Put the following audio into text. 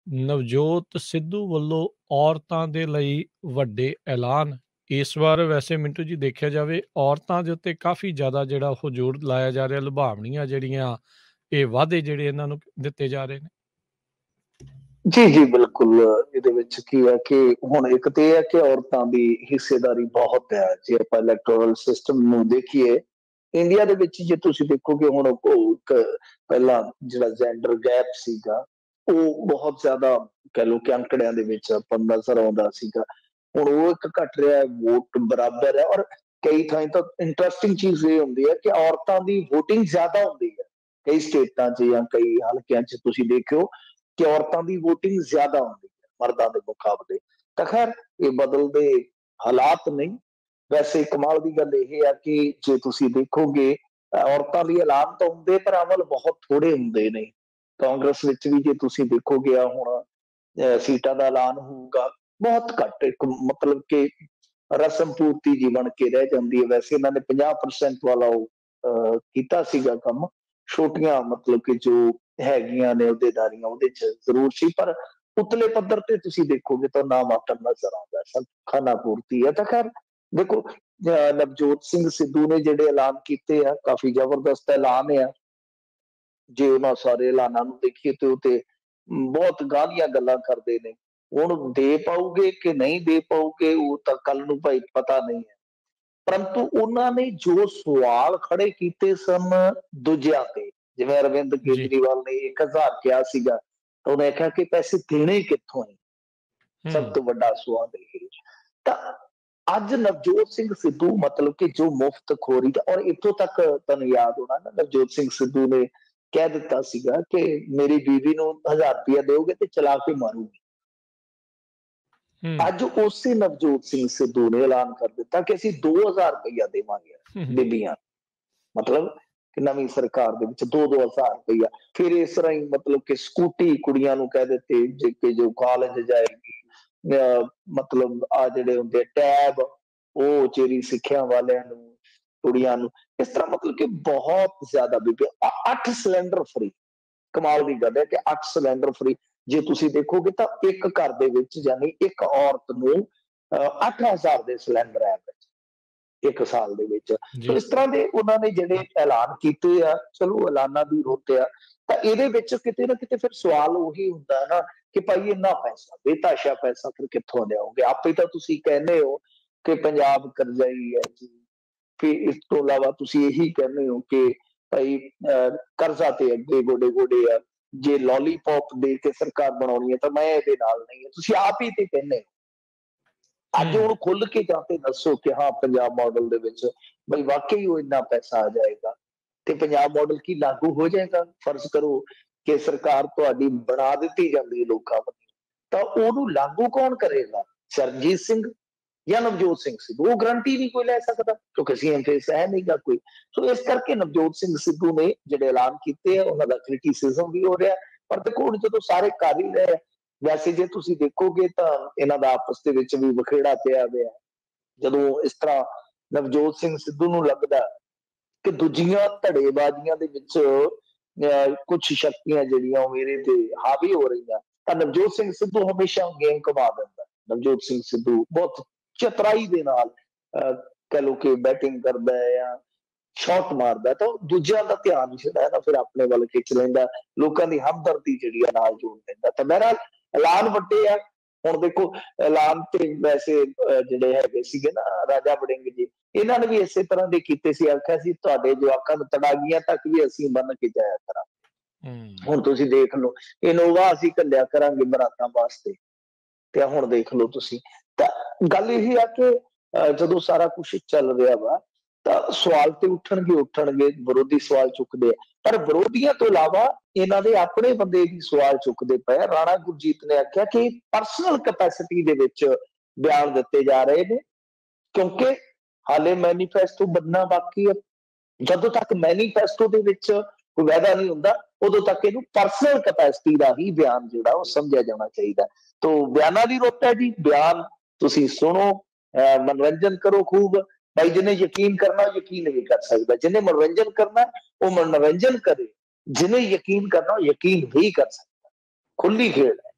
ਨਵਜੋਤ ਸਿੱਧੂ ਵੱਲੋਂ ਔਰਤਾਂ ਦੇ ਲਈ ਵੱਡੇ ਐਲਾਨ। ਇਸ ਵਾਰ ਵੈਸੇ ਮਿੰਟੂ ਜੀ ਦੇਖਿਆ ਜਾਵੇ ਔਰਤਾਂ ਦੇ ਉੱਤੇ ਕਾਫ਼ੀ ਜ਼ਿਆਦਾ ਜਿਹੜਾ ਉਹ ਜ਼ੋਰ ਲਾਇਆ ਜਾ ਰਿਹਾ, ਲੁਭਾਵਣੀਆਂ ਜਿਹੜੀਆਂ ਇਹ ਵਾਅਦੇ ਜਿਹੜੇ ਇਹਨਾਂ ਨੂੰ ਦਿੱਤੇ ਜਾ ਰਹੇ ਨੇ। ਜੀ ਜੀ ਬਿਲਕੁਲ। ਇਹਦੇ ਵਿੱਚ ਕੀ ਹੈ ਕਿ ਹੁਣ ਇੱਕ ਤੇ ਇਹ ਹੈ ਕਿ ਔਰਤਾਂ ਦੀ ਹਿੱਸੇਦਾਰੀ ਬਹੁਤ ਹੈ। ਜੇ ਆਪਾਂ ਇਲੈਕਟੋਰਲ ਸਿਸਟਮ ਨੂੰ ਦੇਖੀਏ ਇੰਡੀਆ ਦੇ ਵਿੱਚ, ਜੇ ਤੁਸੀਂ ਦੇਖੋਗੇ ਹੁਣ ਪਹਿਲਾਂ ਜਿਹੜਾ ਜੈਂਡਰ ਗੈਪ ਸੀਗਾ ਉਹ ਬਹੁਤ ਜ਼ਿਆਦਾ ਕਹਿ ਲਓ ਕਿ ਅੰਕੜਿਆਂ ਦੇ ਵਿੱਚ ਆਪਾਂ ਨੂੰ ਨਜ਼ਰ ਆਉਂਦਾ ਸੀਗਾ। ਹੁਣ ਉਹ ਇੱਕ ਘਟ ਰਿਹਾ ਹੈ, ਵੋਟ ਬਰਾਬਰ ਹੈ। ਔਰ ਕਈ ਥਾਈਂ ਤਾਂ ਇੰਟਰਸਟਿੰਗ ਚੀਜ਼ ਇਹ ਹੁੰਦੀ ਹੈ ਕਿ ਔਰਤਾਂ ਦੀ ਵੋਟਿੰਗ ਜ਼ਿਆਦਾ ਹੁੰਦੀ ਹੈ। ਕਈ ਸਟੇਟਾਂ 'ਚ ਜਾਂ ਕਈ ਹਲਕਿਆਂ 'ਚ ਤੁਸੀਂ ਦੇਖਿਓ ਕਿ ਔਰਤਾਂ ਦੀ ਵੋਟਿੰਗ ਜ਼ਿਆਦਾ ਹੁੰਦੀ ਹੈ ਮਰਦਾਂ ਦੇ ਮੁਕਾਬਲੇ। ਤਾਂ ਖੈਰ ਇਹ ਬਦਲਦੇ ਹਾਲਾਤ ਨਹੀਂ। ਵੈਸੇ ਕਮਾਲ ਦੀ ਗੱਲ ਇਹ ਆ ਕਿ ਜੇ ਤੁਸੀਂ ਦੇਖੋਗੇ ਔਰਤਾਂ ਲਈ ਐਲਾਨ ਤਾਂ ਹੁੰਦੇ ਪਰ ਅਮਲ ਬਹੁਤ ਥੋੜੇ ਹੁੰਦੇ ਨੇ। ਕਾਂਗਰਸ ਵਿੱਚ ਵੀ ਜੇ ਤੁਸੀਂ ਦੇਖੋਗੇ ਆ ਹੁਣ ਸੀਟਾਂ ਦਾ ਐਲਾਨ ਹੋਊਗਾ ਬਹੁਤ ਘੱਟ, ਇੱਕ ਮਤਲਬ ਕਿ ਰਸਮ ਪੂਰਤੀ ਜੀ ਬਣ ਕੇ ਰਹਿ ਜਾਂਦੀ ਹੈ। ਵੈਸੇ ਇਹਨਾਂ ਨੇ 50% ਵਾਲਾ ਉਹ ਕੀਤਾ ਸੀਗਾ ਕੰਮ, ਛੋਟੀਆਂ ਮਤਲਬ ਕਿ ਜੋ ਹੈਗੀਆਂ ਨੇ ਅਹੁਦੇਦਾਰੀਆਂ ਉਹਦੇ 'ਚ ਜ਼ਰੂਰ ਸੀ, ਪਰ ਉਤਲੇ ਪੱਧਰ ਤੇ ਤੁਸੀਂ ਦੇਖੋਗੇ ਤਾਂ ਨਾ ਮਾਤਰ ਨਜ਼ਰ ਆਉਂਦਾ, ਸਭ ਖਾਨਾ ਪੂਰਤੀ ਹੈ। ਤਾਂ ਖੈਰ ਦੇਖੋ ਨਵਜੋਤ ਸਿੰਘ ਸਿੱਧੂ ਨੇ ਜਿਹੜੇ ਐਲਾਨ ਕੀਤੇ ਆ ਕਾਫੀ ਜ਼ਬਰਦਸਤ ਐਲਾਨ ਆ। ਜੇ ਉਹਨਾਂ ਸਾਰੇ ਐਲਾਨਾਂ ਨੂੰ ਦੇਖੀਏ ਤੇ ਉਹ ਤੇ ਬਹੁਤ ਗਾਲੀਆਂ ਗੱਲਾਂ ਕਰਦੇ ਨੇ। ਹੁਣ ਦੇ ਪਾਉਗੇ ਕਿ ਨਹੀਂ ਦੇ ਪਾਉਗੇ ਉਹ ਤਾਂ ਕੱਲ ਨੂੰ ਭਾਈ ਪਤਾ ਨਹੀਂ ਹੈ। ਪਰੰਤੂ ਉਹਨਾਂ ਨੇ ਜੋ ਸਵਾਲ ਖੜੇ ਕੀਤੇ ਸਨ ਦੂਜਿਆਂ ਤੇ, ਜਿਵੇਂ ਅਰਵਿੰਦ ਜੀ। ਕੇਜਰੀਵਾਲ ਨੇ 1000 ਕਿਹਾ ਸੀਗਾ ਤਾਂ ਉਹਨੇ ਆਖਿਆ ਕਿ ਪੈਸੇ ਦੇਣੇ ਕਿੱਥੋਂ ਹੈ, ਸਭ ਤੋਂ ਵੱਡਾ ਸਵਾਲ ਇਹ। ਤਾਂ ਅੱਜ ਨਵਜੋਤ ਸਿੰਘ ਸਿੱਧੂ ਮਤਲਬ ਕਿ ਜੋ ਮੁਫਤ ਖੋਰੀ ਦਾ, ਔਰ ਇੱਥੋਂ ਤੱਕ ਤੁਹਾਨੂੰ ਯਾਦ ਹੋਣਾ ਨਾ ਨਵਜੋਤ ਸਿੰਘ ਸਿੱਧੂ ਨੇ ਕਹਿ ਦਿੱਤਾ ਸੀਗਾ ਕਿ ਮੇਰੀ ਬੀਵੀ ਨੂੰ 1000 ਰੁਪਇਆ ਦਿਓਗੇ ਤੇ ਚਲਾ ਕੇ ਮਾਰੂਗੀ। ਅੱਜ ਉਸੇ ਨਵਜੋਤ ਸਿੰਘ ਸਿੱਧੂ ਨੇ ਐਲਾਨ ਕਰ ਦਿੱਤਾ ਕਿ ਅਸੀਂ 2000 ਰੁਪਇਆ ਦੇਵਾਂਗੇ ਬੀਬੀਆਂ, ਮਤਲਬ ਕਿ ਨਵੀਂ ਸਰਕਾਰ ਦੇ ਵਿੱਚ 2-2000 ਰੁਪਇਆ। ਫਿਰ ਇਸ ਤਰ੍ਹਾਂ ਹੀ ਮਤਲਬ ਕਿ ਸਕੂਟੀ ਕੁੜੀਆਂ ਨੂੰ ਕਹਿ ਦਿੱਤੇ ਜੇ ਕਿ ਜੋ ਕਾਲਜ ਜਾਏਗੀ, ਮਤਲਬ ਆ ਜਿਹੜੇ ਹੁੰਦੇ ਟੈਬ ਉਹ ਉਚੇਰੀ ਸਿੱਖਿਆ ਵਾਲਿਆਂ ਨੂੰ, ਕੁੜੀਆਂ ਨੂੰ, ਇਸ ਤਰ੍ਹਾਂ ਮਤਲਬ ਕਿ ਬਹੁਤ ਜ਼ਿਆਦਾ ਬੀਬੀਆਂ। 8 ਸਿਲੰਡਰ ਫ੍ਰੀ, ਕਮਾਲ ਦੀ ਗੱਲ ਹੈ ਕਿ 8 ਸਿਲੰਡਰ ਫ੍ਰੀ। ਜੇ ਤੁਸੀਂ ਦੇਖੋਗੇ ਤਾਂ ਇੱਕ ਘਰ ਦੇ ਵਿੱਚ ਯਾਨੀ ਇੱਕ ਔਰਤ ਨੂੰ 8000 ਦੇ ਸਿਲੰਡਰ ਹੈ ਇੱਕ ਸਾਲ ਦੇ ਵਿੱਚ। ਸੋ ਇਸ ਤਰ੍ਹਾਂ ਦੇ ਉਹਨਾਂ ਨੇ ਜਿਹੜੇ ਐਲਾਨ ਕੀਤੇ ਆ, ਚਲੋ ਐਲਾਨਾਂ ਦੀ ਰੁੱਤ ਆ। ਤਾਂ ਇਹਦੇ ਵਿੱਚ ਕਿਤੇ ਨਾ ਕਿਤੇ ਫਿਰ ਸਵਾਲ ਉਹੀ ਹੁੰਦਾ ਹੈ ਨਾ ਕਿ ਭਾਈ ਇੰਨਾ ਪੈਸਾ, ਬੇਤਾਸ਼ਾ ਪੈਸਾ ਫਿਰ ਕਿੱਥੋਂ ਲਿਆਓਗੇ? ਆਪੇ ਤਾਂ ਤੁਸੀਂ ਕਹਿੰਦੇ ਹੋ ਕਿ ਪੰਜਾਬ ਕਰਜ਼ਾਈ ਹੈ ਜੀ, ਫਿਰ ਇਸ ਤੋਂ ਇਲਾਵਾ ਤੁਸੀਂ ਇਹੀ ਕਹਿੰਦੇ ਹੋ ਕਿ ਭਾਈ ਕਰਜ਼ਾ ਤੇ ਅੱਗੇ ਗੋਡੇ ਗੋਡੇ ਆ, ਜੇ ਲੋਲੀਪੌਪ ਦੇ ਕੇ ਸਰਕਾਰ ਬਣਾਉਣੀ ਹੈ ਤਾਂ ਮੈਂ ਇਹਦੇ ਨਾਲ ਨਹੀਂ। ਤੁਸੀਂ ਆਪ ਹੀ ਤੇ ਕਹਿੰਦੇ ਹੋ। ਅੱਜ ਹੁਣ ਖੁੱਲ ਕੇ ਜਾਂ ਤੇ ਦੱਸੋ ਕਿ ਹਾਂ ਪੰਜਾਬ ਮਾਡਲ ਦੇ ਵਿੱਚ ਬਈ ਵਾਕਈ ਉਹ ਇੰਨਾ ਪੈਸਾ ਆ ਜਾਏਗਾ ਤੇ ਪੰਜਾਬ ਮਾਡਲ ਕੀ ਲਾਗੂ ਹੋ ਜਾਏਗਾ? ਫਰਜ਼ ਕਰੋ ਕਿ ਸਰਕਾਰ ਤੁਹਾਡੀ ਬਣਾ ਦਿੱਤੀ ਜਾਂਦੀ ਹੈ ਲੋਕਾਂ ਵੱਲੋਂ, ਤਾਂ ਉਹਨੂੰ ਲਾਗੂ ਕੌਣ ਕਰੇਗਾ? ਸਰਜੀਤ ਸਿੰਘ ਜਾਂ ਨਵਜੋਤ ਸਿੰਘ ਸਿੱਧੂ? ਉਹ ਗਰੰਟੀ ਨਹੀਂ ਕੋਈ ਲੈ ਸਕਦਾ ਕਿਉਂਕਿ ਸੀਐਮ ਫੇਸ ਹੈ ਨਹੀਂਗਾ ਕੋਈ। ਸੋ ਇਸ ਕਰਕੇ ਨਵਜੋਤ ਸਿੰਘ ਸਿੱਧੂ ਨੇ ਜਿਹੜੇ ਐਲਾਨ ਕੀਤੇ ਆ ਉਹਨਾਂ ਦਾ ਕ੍ਰਿਟਿਸਿਜ਼ਮ ਵੀ ਹੋ ਰਿਹਾ। ਪਰ ਦੇਖੋ ਹੁਣ ਜਦੋਂ ਸਾਰੇ ਕਰ ਹੀ ਰਹੇ, ਵੈਸੇ ਜੇ ਤੁਸੀਂ ਦੇਖੋਗੇ ਤਾਂ ਇਹਨਾਂ ਦਾ ਆਪਸ ਦੇ ਵਿੱਚ ਵੀ ਵਖੇੜਾ ਪਿਆ ਹੋਇਆ। ਜਦੋਂ ਇਸ ਤਰ੍ਹਾਂ ਨਵਜੋਤ ਸਿੰਘ ਸਿੱਧੂ ਨੂੰ ਲੱਗਦਾ ਕਿ ਦੂਜੀਆਂ ਧੜੇਬਾਜ਼ੀਆਂ ਦੇ ਵਿੱਚ ਕੁਝ ਸ਼ਕਤੀਆਂ ਜਿਹੜੀਆਂ ਉਹ ਮੇਰੇ ਤੇ ਹਾਵੀ ਹੋ ਰਹੀਆਂ, ਤਾਂ ਨਵਜੋਤ ਸਿੰਘ ਸਿੱਧੂ ਹਮੇਸ਼ਾ ਗੇਮ ਘੁਮਾ ਦਿੰਦਾ। ਨਵਜੋਤ ਸਿੰਘ ਸਿੱਧੂ ਬਹੁਤ ਚਤਰਾਈ ਦੇ ਨਾਲ ਕਹਿ ਲਓ ਕਿ ਬੈਟਿੰਗ ਕਰਦਾ ਹੈ ਜਾਂ ਸ਼ਾਟ ਮਾਰਦਾ, ਤਾਂ ਦੂਜਿਆਂ ਦਾ ਧਿਆਨ ਜਿਹੜਾ ਹੈ ਨਾ ਫਿਰ ਆਪਣੇ ਵੱਲ ਖਿੱਚ ਲੈਂਦਾ, ਲੋਕਾਂ ਦੀ ਹਮਦਰਦੀ ਜਿਹੜੀ ਆ ਨਾਲ ਜੋੜ ਲੈਂਦਾ। ਤਾਂ ਬਹਰਹਾਲ ਐਲਾਨ ਵੱਡੇ ਆ। ਹੁਣ ਦੇਖੋ ਐਲਾਨ ਤੇ ਵੈਸੇ ਜਿਹੜੇ ਹੈਗੇ ਸੀਗੇ ਨਾ ਰਾਜਾ ਵੜਿੰਗ ਜੀ, ਇਹਨਾਂ ਨੇ ਵੀ ਇਸੇ ਤਰ੍ਹਾਂ ਦੇ ਕੀਤੇ ਸੀ। ਆਖਿਆ ਸੀ ਤੁਹਾਡੇ ਜਵਾਕਾਂ ਨੂੰ ਤੜਾਗੀਆਂ ਤੱਕ ਵੀ ਅਸੀਂ ਬੰਨ ਕੇ ਜਾਇਆ ਕਰਾਂਗੇ। ਹੁਣ ਤੁਸੀਂ ਦੇਖ ਲਓ ਇਨੋਵਾ ਅਸੀਂ ਘੱਲਿਆ ਕਰਾਂਗੇ ਬਰਾਤਾਂ ਵਾਸਤੇ, ਤੇ ਹੁਣ ਦੇਖ ਲਓ ਤੁਸੀਂ। ਤਾਂ ਗੱਲ ਇਹ ਆ ਕਿ ਜਦੋਂ ਸਾਰਾ ਕੁਛ ਚੱਲ ਰਿਹਾ ਵਾ ਤਾਂ ਸਵਾਲ ਤੇ ਉੱਠਣਗੇ, ਵਿਰੋਧੀ ਸਵਾਲ ਚੁੱਕਦੇ ਆ, ਪਰ ਵਿਰੋਧੀਆਂ ਤੋਂ ਇਲਾਵਾ ਇਹਨਾਂ ਦੇ ਆਪਣੇ ਬੰਦੇ ਵੀ ਸਵਾਲ ਚੁੱਕਦੇ ਪਏ। ਰਾਣਾ ਗੁਰਜੀਤ ਨੇ ਆਖਿਆ ਕਿ ਪਰਸਨਲ ਕੈਪੈਸਿਟੀ ਦੇ ਵਿੱਚ ਬਿਆਨ ਦਿੱਤੇ ਜਾ ਰਹੇ ਨੇ ਕਿਉਂਕਿ ਹਾਲੇ ਮੈਨੀਫੈਸਟੋ ਬਣਨਾ ਬਾਕੀ ਹੈ। ਜਦੋਂ ਤੱਕ ਮੈਨੀਫੈਸਟੋ ਦੇ ਵਿੱਚ ਕੋਈ ਵਾਅਦਾ ਨਹੀਂ ਹੁੰਦਾ ਉਦੋਂ ਤੱਕ ਇਹਨੂੰ ਪਰਸਨਲ ਕੈਪੈਸਿਟੀ ਦਾ ਹੀ ਬਿਆਨ ਜਿਹੜਾ ਉਹ ਸਮਝਿਆ ਜਾਣਾ ਚਾਹੀਦਾ। ਤੋ ਬਿਆਨਾਂ ਦੀ ਰੁੱਤ ਹੈ ਜੀ, ਬਿਆਨ ਤੁਸੀਂ ਸੁਣੋ, ਮਨੋਰੰਜਨ ਕਰੋ ਖੂਬ। ਭਾਈ ਜਿਹਨੇ ਯਕੀਨ ਕਰਨਾ ਯਕੀਨ ਨਹੀਂ ਕਰ ਸਕਦਾ, ਜਿਹਨੇ ਮਨੋਰੰਜਨ ਕਰਨਾ ਉਹ ਮਨੋਰੰਜਨ ਕਰੇ, ਜਿਹਨੇ ਯਕੀਨ ਕਰਨਾ ਉਹ ਯਕੀਨ ਵੀ ਕਰ ਸਕਦਾ। ਖੁੱਲੀ ਖੇਡ ਹੈ।